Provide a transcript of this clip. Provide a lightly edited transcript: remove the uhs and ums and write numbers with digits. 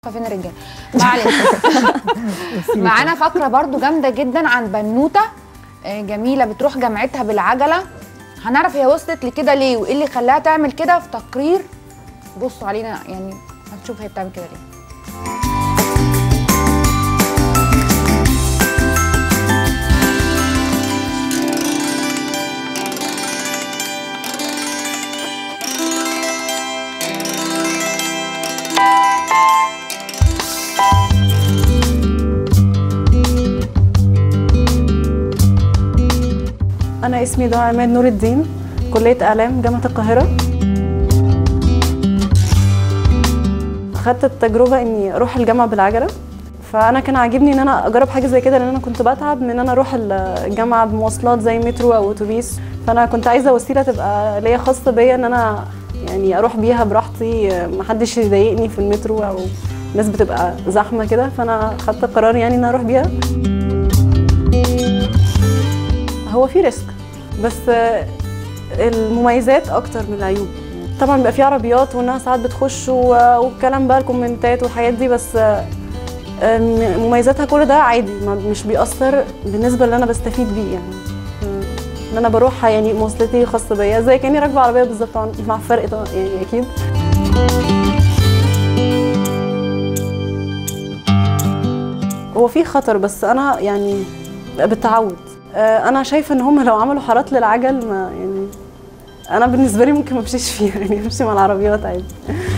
فين الرجاله؟ ما علينا. معانا فقره برضو جامده جدا عن بنوته جميله بتروح جامعتها بالعجله. هنعرف هي وصلت لكده ليه وايه اللي خلاها تعمل كده في تقرير. بصوا علينا يعني هنشوف هي بتعمل كده ليه. أنا اسمي دعاء عماد نور الدين، كلية إعلام جامعة القاهرة. خدت التجربة إني أروح الجامعة بالعجلة، فأنا كان عاجبني إن أنا أجرب حاجة زي كده، لأن أنا كنت بتعب من إن أنا أروح الجامعة بمواصلات زي مترو أو أتوبيس، فأنا كنت عايزة وسيلة تبقى ليا خاصة بيا، إن أنا يعني أروح بيها براحتي، محدش يضايقني في المترو أو الناس بتبقى زحمة كده، فأنا خدت القرار يعني إن أنا أروح بيها. هو في ريسك بس المميزات اكتر من العيوب. طبعا بيبقى في عربيات وانها ساعات بتخش والكلام بقى الكومنتات والحاجات دي، بس مميزاتها كل ده عادي، مش بيأثر بالنسبه اللي انا بستفيد بيه، يعني ان انا بروح يعني مواصلتي خاصه بيا زي كاني راكبه عربيه بالظبط، مع فرق طبعا يعني اكيد. هو في خطر بس انا يعني بالتعود. انا شايفه ان هم لو عملوا حارات للعجل، ما يعني انا بالنسبه لي ممكن ما امشيش فيها، يعني امشي مع العربيات عادي.